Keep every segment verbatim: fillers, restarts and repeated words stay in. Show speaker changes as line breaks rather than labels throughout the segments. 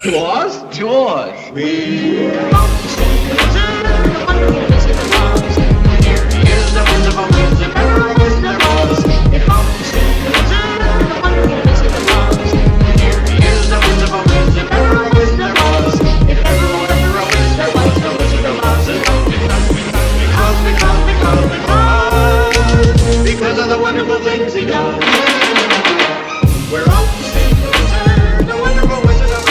To us? To us. We because of the wonderful things he does. We're off to see the wizard, the wonderful Wizard of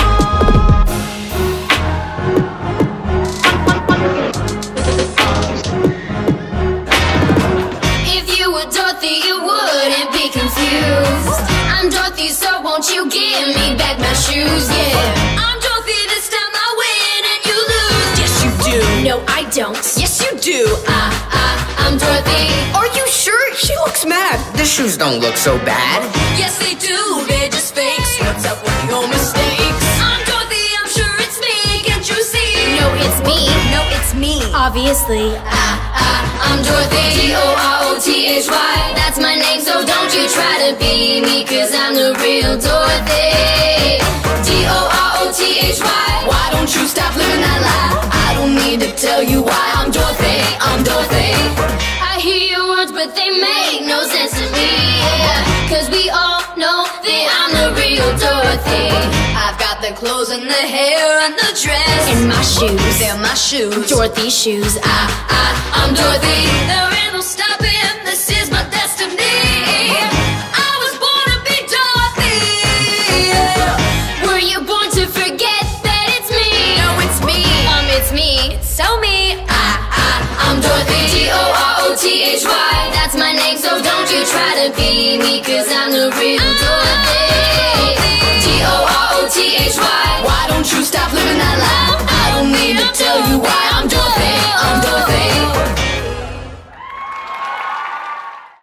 Oz. If you were Dorothy, you wouldn't be confused. I'm Dorothy, so won't you give me back my shoes? Yeah, I'm Dorothy, this time I win and you lose.
Yes, you do.
No, I don't.
Yes, you do.
I, I, I'm Dorothy.
Are you sure? She looks mad. The shoes don't look so bad.
Yes, they do. They're just fakes. What's up with your mistakes? I'm Dorothy. I'm sure it's me. Can't you see? No, it's me.
No, it's me.
Obviously, I, I, I'm Dorothy. D O R O T H Y. That's my name, so don't you try to be me, cause I'm the real Dorothy. D O R O T H Y. Why don't you stop living that lie? I don't need to tell you why. I'm Dorothy. I'm Dorothy. I hear your words, but they make no sense to me, yeah. Cause we all know that I'm the real Dorothy. I've got the clothes and the hair and the dress.
And my shoes.
They're my shoes.
Dorothy's shoes.
I, I, I'm Dorothy. They're in